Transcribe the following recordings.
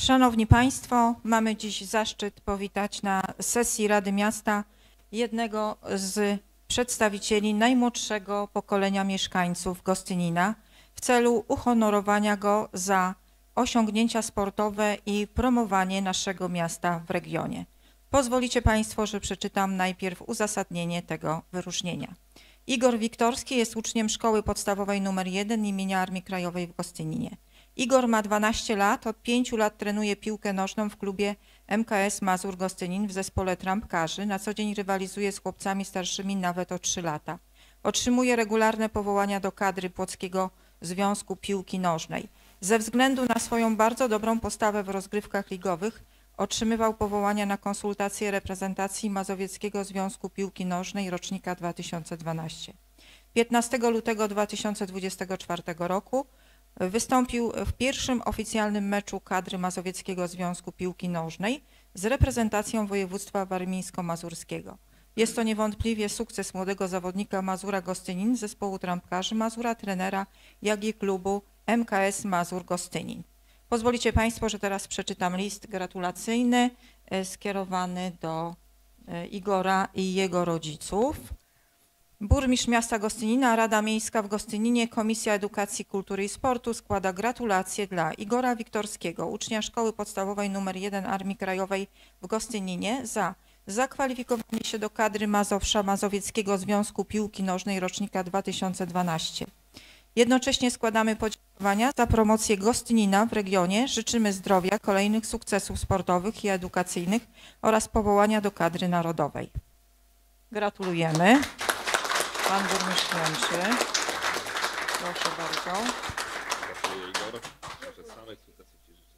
Szanowni Państwo, mamy dziś zaszczyt powitać na sesji Rady Miasta jednego z przedstawicieli najmłodszego pokolenia mieszkańców Gostynina w celu uhonorowania go za osiągnięcia sportowe i promowanie naszego miasta w regionie. Pozwolicie Państwo, że przeczytam najpierw uzasadnienie tego wyróżnienia. Igor Wiktorski jest uczniem Szkoły Podstawowej nr 1 imienia Armii Krajowej w Gostyninie. Igor ma 12 lat, od 5 lat trenuje piłkę nożną w klubie MKS Mazur Gostynin w zespole trampkarzy. Na co dzień rywalizuje z chłopcami starszymi nawet o 3 lata. Otrzymuje regularne powołania do kadry Płockiego Związku Piłki Nożnej. Ze względu na swoją bardzo dobrą postawę w rozgrywkach ligowych otrzymywał powołania na konsultacje reprezentacji Mazowieckiego Związku Piłki Nożnej rocznika 2012. 15 lutego 2024 roku wystąpił w pierwszym oficjalnym meczu kadry Mazowieckiego Związku Piłki Nożnej z reprezentacją województwa warmińsko-mazurskiego. Jest to niewątpliwie sukces młodego zawodnika Mazura Gostynin, zespołu trampkarzy Mazura, trenera, jak i klubu MKS Mazur Gostynin. Pozwolicie Państwo, że teraz przeczytam list gratulacyjny skierowany do Igora i jego rodziców. Burmistrz miasta Gostynina, Rada Miejska w Gostyninie, Komisja Edukacji, Kultury i Sportu składa gratulacje dla Igora Wiktorskiego, ucznia Szkoły Podstawowej nr 1 Armii Krajowej w Gostyninie za zakwalifikowanie się do kadry Mazowsza Mazowieckiego Związku Piłki Nożnej rocznika 2012. Jednocześnie składamy podziękowania za promocję Gostynina w regionie. Życzymy zdrowia, kolejnych sukcesów sportowych i edukacyjnych oraz powołania do kadry narodowej. Gratulujemy. Pan burmistrz Łęczy. Proszę bardzo. Gratuluję, Igor. Samych sukcesów Ci życzę.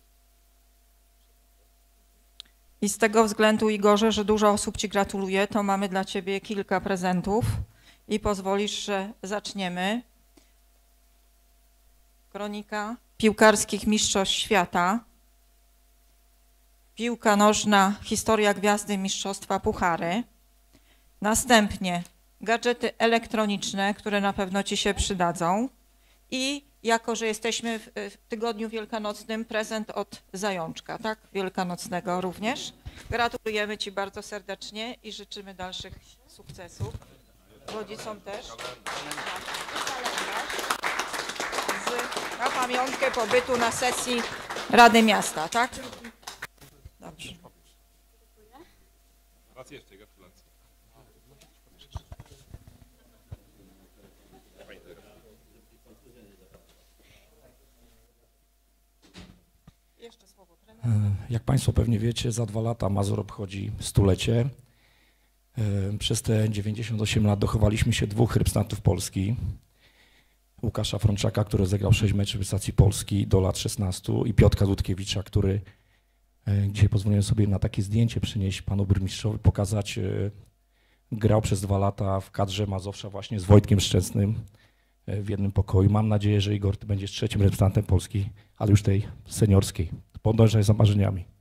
I z tego względu, Igorze, że dużo osób Ci gratuluje, to mamy dla Ciebie kilka prezentów i pozwolisz, że zaczniemy. Kronika piłkarskich mistrzostw świata, piłka nożna, historia gwiazdy mistrzostwa puchary, następnie gadżety elektroniczne, które na pewno Ci się przydadzą i jako, że jesteśmy w tygodniu wielkanocnym, prezent od Zajączka, tak? Wielkanocnego również. Gratulujemy Ci bardzo serdecznie i życzymy dalszych sukcesów. Rodzicom też. Na pamiątkę pobytu na sesji Rady Miasta, tak? Dobrze. Raz jeszcze, gratulacje. Jeszcze słowo. Jak Państwo pewnie wiecie, za 2 lata Mazur obchodzi 100-lecie. Przez te 98 lat dochowaliśmy się 2 reprezentantów Polski. Łukasza Frączaka, który rozegrał 6 meczów reprezentacji Polski do lat 16 i Piotra Dudkiewicza, który dzisiaj pozwoliłem sobie na takie zdjęcie przynieść panu burmistrzowi, pokazać, grał przez 2 lata w kadrze Mazowsza właśnie z Wojtkiem Szczęsnym w jednym pokoju. Mam nadzieję, że Igor, ty będziesz 3. reprezentantem Polski, ale już tej seniorskiej. Podążaj za marzeniami.